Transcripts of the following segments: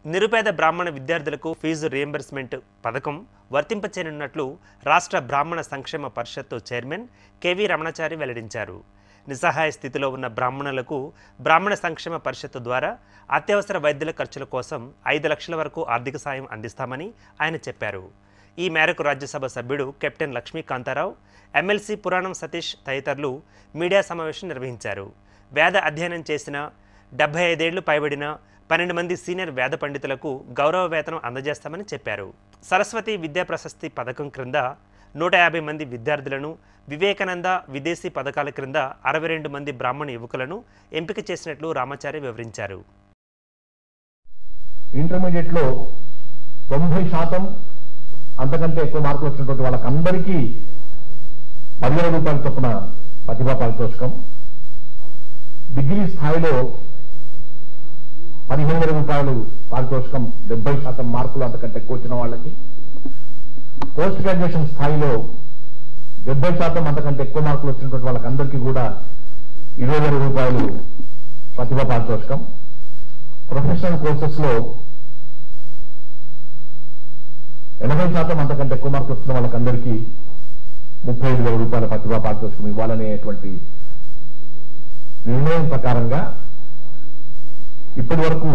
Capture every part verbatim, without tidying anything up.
నిరుపేద బ్రాహ్మణ విద్యార్థులకు ఫీజు రియంబర్స్మెంట్ పథకం వర్తింపచేయనున్నట్లు రాష్ట్ర బ్రాహ్మణ సంక్షేమ పరిషత్ చైర్మన్ కెవి రమణాచారి వెల్లడించారు. నిస్సహాయ స్థితిలో ఉన్న బ్రాహ్మణులకు బ్రాహ్మణ సంక్షేమ పరిషత్ ద్వారా అత్యవసర వైద్యుల ఖర్చుల కోసం ఐదు లక్షల వరకు ఆర్థిక సాయం అందిస్తామని ఆయన చెప్పారు. ఈ మేరకు రాజ్యసభ సభ్యుడు కెప్టెన్ లక్ష్మీకాంతారావు, ఎమ్మెల్సీ పురాణం సతీష్ తదితరులు మీడియా సమావేశం నిర్వహించారు. వేద అధ్యయనం చేసిన డెబ్బై ఐదేళ్లు పైబడిన పన్నెండు మంది సీనియర్ వేద పండితులకు గౌరవ వేతనం అందజేస్తామని చెప్పారు. సరస్వతి విద్యా ప్రశస్తి పథకం క్రింద నూట యాభై మంది విద్యార్థులను, వివేకానంద విదేశీ పథకాల క్రింద అరవై రెండు మంది బ్రాహ్మణ యువకులను ఎంపిక చేసినట్లు రామాచారి వివరించారు. ఇంటర్మీడియట్లో తొంభై శాతం అంతకంటే ఎక్కువ మార్కులు వచ్చినటువంటి వాళ్ళకందరికీ పదివేల రూపాయల చొప్పున ప్రతిభా పారితోషికం, డిగ్రీ స్థాయిలో పదిహేను వేల రూపాయలు పారితోషికం డెబ్బై శాతం మార్కులు అంతకంటే ఎక్కువ వచ్చిన వాళ్ళకి, పోస్ట్ గ్రాడ్యుయేషన్ స్థాయిలో డెబ్బై శాతం అంతకంటే ఎక్కువ మార్కులు వచ్చినటువంటి వాళ్ళకందరికీ కూడా ఇరవై వేల రూపాయలు ప్రతిభా పారితోషికం, ప్రొఫెషనల్ కోర్సెస్ లో ఎనభై శాతం అంతకంటే ఎక్కువ మార్కులు వచ్చిన వాళ్ళకందరికీ ముప్పై ఐదు వేల రూపాయల ప్రతిభా పారితోషికం ఇవ్వాలనేటువంటి నిర్ణయం ప్రకారంగా ఇప్పటి వరకు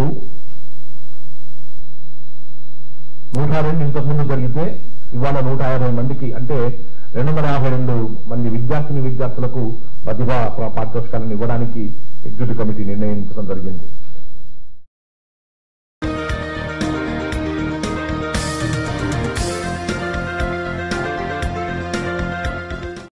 నూట రెండు ఇంతకుముందు జరిగితే ఇవాళ నూట యాభై మందికి అంటే రెండు వందల యాభై రెండు మంది విద్యార్థిని విద్యార్థులకు ప్రతిభా పారితోషికాలను ఇవ్వడానికి ఎగ్జిక్యూటివ్ కమిటీ నిర్ణయించడం జరిగింది.